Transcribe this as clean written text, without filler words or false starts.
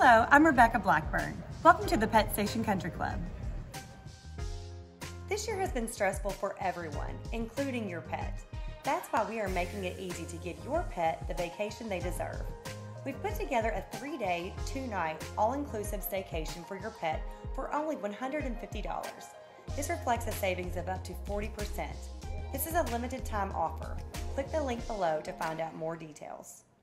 Hello, I'm Rebecca Blackburn. Welcome to the Pet Station Country Club. This year has been stressful for everyone, including your pet. That's why we are making it easy to give your pet the vacation they deserve. We've put together a 3-day, 2-night, all-inclusive staycation for your pet for only $150. This reflects a savings of up to 40%. This is a limited time offer. Click the link below to find out more details.